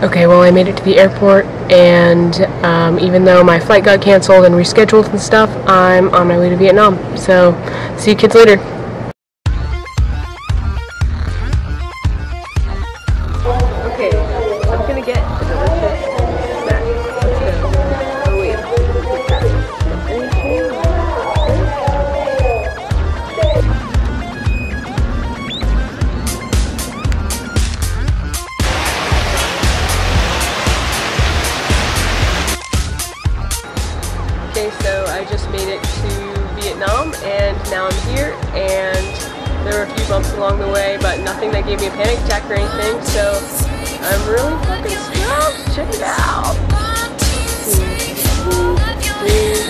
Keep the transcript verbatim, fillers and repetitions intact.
Okay, well I made it to the airport, and um, even though my flight got canceled and rescheduled and stuff, I'm on my way to Vietnam. So, see you kids later. Okay, I'm gonna get a delicious snack. Let's go. Oh wait. Okay, so I just made it to Vietnam, and now I'm here, and there were a few bumps along the way, but nothing that gave me a panic attack or anything, so I'm really fucking stoked. Check it out.